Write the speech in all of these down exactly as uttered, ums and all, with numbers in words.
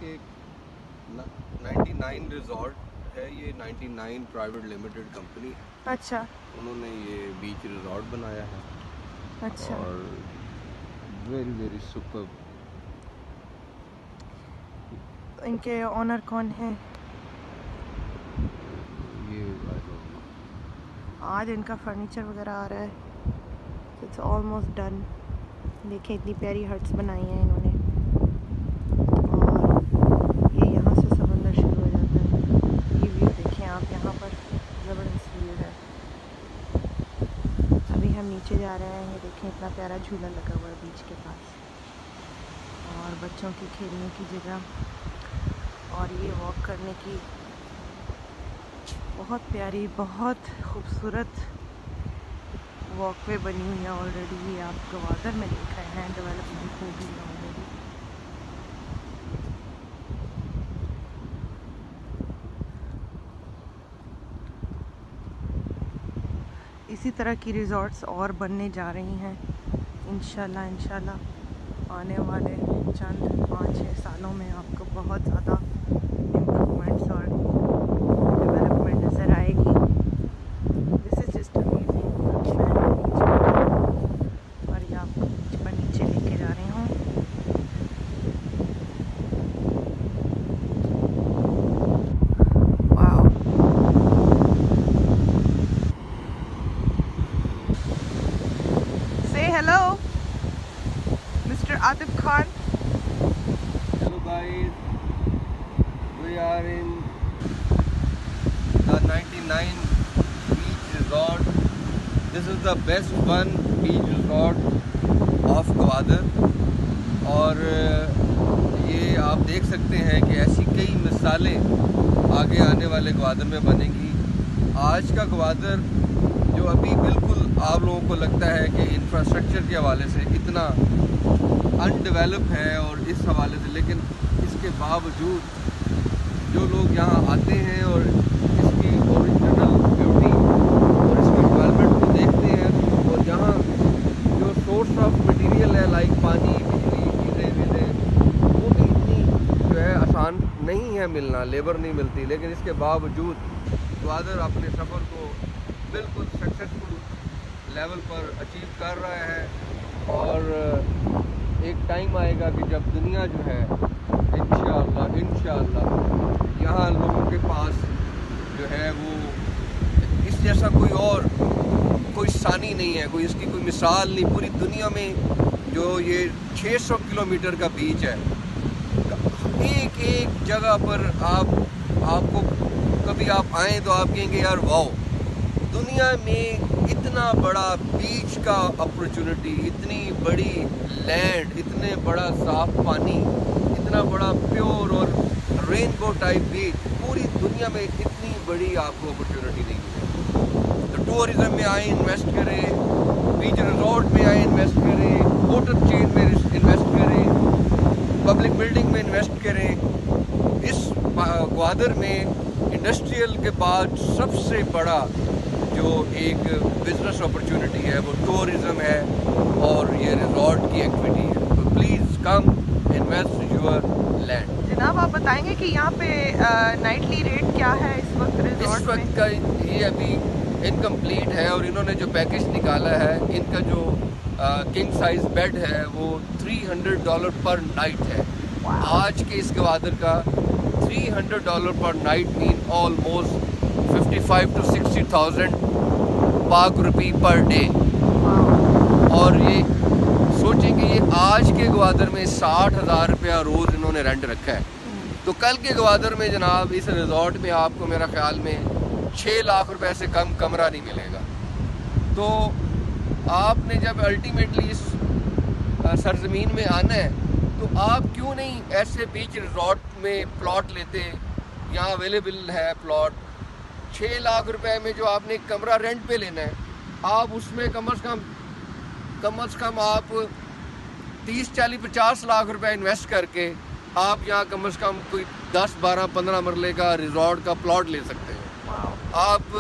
कि ninety nine resort है, ये ninety nine private limited company है। अच्छा, उन्होंने ये बीच रिजॉर्ट बनाया है। अच्छा। और वेरी वेरी सुपर। इनके ओनर कौन है? ये आज इनका फर्नीचर वगैरह आ रहा है। It's almost done. देखें इतनी प्यारी हट्स बनाई हैं इन्होंने। और ये यहाँ से समंदर शुरू हो जाता है। ये व्यू देखें आप, यहाँ पर ज़बरदस्त व्यू है। अभी हम नीचे जा रहे हैं। ये देखें इतना प्यारा झूला लगा हुआ है बीच के पास, और बच्चों की खेलने की जगह, और ये वॉक करने की बहुत प्यारी, बहुत खूबसूरत वॉकवे बनी हुई है ऑलरेडी। ये आप गवादर में देख रहे हैं, डेवलपमेंट हो गई है ऑलरेडी। इसी तरह की रिज़ॉर्ट्स और बनने जा रही हैं इंशाल्लाह। इंशाल्लाह आने वाले चंद पाँच छः सालों में आपको बहुत ज़्यादा इम्प्रूवमेंट्स और डेवलपमेंट नज़र आएगी। This is just amazing. और ये आपको बीच पर नीचे लेके जा रही हूँ। वाओ, से hello mister Atif Khan. Hello guys, we are in the ninety nine beach resort. This is the best one beach resort of Gwadar. और ये आप देख सकते हैं कि ऐसी कई मिसालें आगे आने वाले गवादर में बनेंगी। आज का गवादर जो अभी बिल्कुल आप लोगों को लगता है कि इंफ्रास्ट्रक्चर के हवाले से इतना अनडेवलप है और इस हवाले से, लेकिन इसके बावजूद जो लोग यहाँ आते हैं और इसकी ओरिजिनल ब्यूटी और इसकी डेवलपमेंट को देखते हैं, और यहाँ जो सोर्स ऑफ मटेरियल है लाइक पानी, बिजली, चीज़ें वीज़ें, वो भी इतनी जो है आसान नहीं है मिलना, लेबर नहीं मिलती। लेकिन इसके बावजूद गवादर अपने सफ़र को बिल्कुल सक्सेसफुल लेवल पर अचीव कर रहा है। और एक टाइम आएगा कि जब दुनिया जो है इंशाअल्लाह इंशाअल्लाह यहाँ लोगों के पास जो है वो इस जैसा कोई और कोई सानी नहीं है, कोई इसकी कोई मिसाल नहीं। पूरी दुनिया में जो ये छह सौ किलोमीटर का बीच है, एक एक जगह पर आप आपको कभी आप आएँ तो आप कहेंगे यार वाओ, दुनिया में इतना बड़ा बीच का अपॉर्चुनिटी, इतनी बड़ी लैंड, इतने बड़ा साफ पानी, इतना बड़ा प्योर और रेनबो टाइप बीच, पूरी दुनिया में इतनी बड़ी आपको अपॉर्चुनिटी नहीं मिलेगी। तो टूरिज्म में आए इन्वेस्ट करें, बीच रिजॉर्ट में आए इन्वेस्ट करें, होटल चेन में इन्वेस्ट करें, पब्लिक बिल्डिंग में इन्वेस्ट करें। इस गवादर में इंडस्ट्रियल के बाद सबसे बड़ा जो एक बिज़नेस अपॉर्चुनिटी है वो टूरिज़्म है और ये रिजॉर्ट की एक्टिविटी है। तो please come invest your land. जनाब आप बताएंगे कि यहाँ पे नाइटली रेट क्या है इस वक्त रिजॉर्ट इस वक्त में? का ये अभी इनकम्प्लीट है, और इन्होंने जो पैकेज निकाला है, इनका जो किंग साइज बेड है वो three hundred dollar per night है। आज के इस गवादर का three hundred dollar per night mean almost fifty five to sixty thousand Pak rupee per day. और ये सोचें कि ये आज के गवादर में साठ हज़ार रुपया रोज़ इन्होंने रेंट रखा है, तो कल के गवादर में जनाब इस रिजॉर्ट में आपको मेरा ख्याल में छः लाख रुपए से कम कमरा नहीं मिलेगा। तो आपने जब अल्टीमेटली इस सरजमीन में आना है तो आप क्यों नहीं ऐसे बीच रिजॉर्ट में प्लॉट लेते? यहाँ अवेलेबल है प्लॉट छः लाख रुपए में, जो आपने कमरा रेंट पे लेना है, आप उसमें कम अज़ कम कम अज़ कम आप तीस चालीस पचास लाख रुपए इन्वेस्ट करके आप यहाँ कम अज़ कम कोई दस बारह पंद्रह मरले का रिजॉर्ट का प्लॉट ले सकते हैं। आप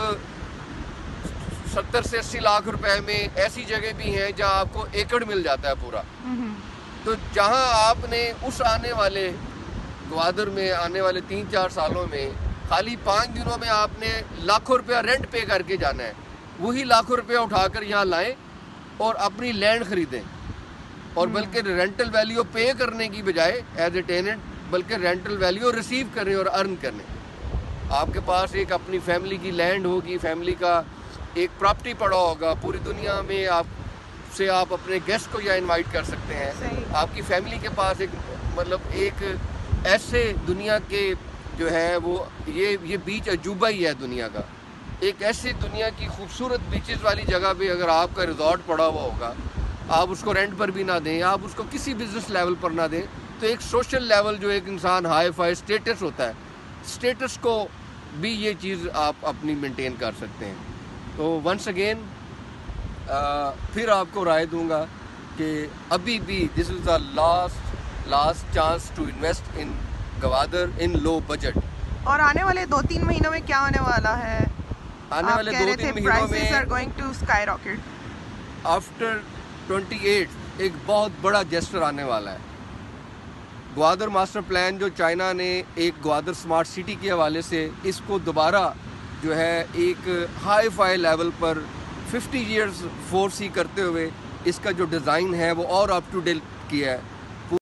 सत्तर से अस्सी लाख रुपए में ऐसी जगह भी हैं जहाँ आपको एकड़ मिल जाता है पूरा। तो जहाँ आपने उस आने वाले ग्वादर में आने वाले तीन चार सालों में खाली पाँच दिनों में आपने लाखों रुपया रेंट पे करके जाना है। वही लाखों रुपया उठाकर यहाँ लाएं और अपनी लैंड खरीदें, और बल्कि रेंटल वैल्यू पे करने की बजाय एज ए टेनेंट, बल्कि रेंटल वैल्यू रिसीव करें और अर्न करें। आपके पास एक अपनी फैमिली की लैंड होगी, फैमिली का एक प्रॉपर्टी पड़ा होगा, पूरी दुनिया में आप से आप अपने गेस्ट को यहाँ इनवाइट कर सकते हैं। आपकी फैमिली के पास एक मतलब एक ऐसे दुनिया के जो है वो ये ये बीच अजूबा ही है दुनिया का। एक ऐसी दुनिया की खूबसूरत बीचेस वाली जगह पे अगर आपका रिजॉर्ट पड़ा हुआ होगा, आप उसको रेंट पर भी ना दें, आप उसको किसी बिजनेस लेवल पर ना दें, तो एक सोशल लेवल जो एक इंसान हाई फाई स्टेटस होता है, स्टेटस को भी ये चीज़ आप अपनी मेंटेन कर सकते हैं। तो वंस अगेन फिर आपको राय दूंगा कि अभी भी this is the last last chance to invest in Gwadar in low budget. और आने वाले दो तीन महीनों में क्या होने वाला है? आने वाले दो तीन महीनों में are going to skyrocket. After अट्ठाईस एक बहुत बड़ा जेस्टर आने वाला है। ग्वादर मास्टर प्लान जो चाइना ने एक ग्वादर स्मार्ट सिटी के हवाले से इसको दोबारा जो है एक हाई फाई लेवल पर पचास इयर्स फोर सी करते हुए इसका जो डिज़ाइन है वो और अप टू डेट किया है।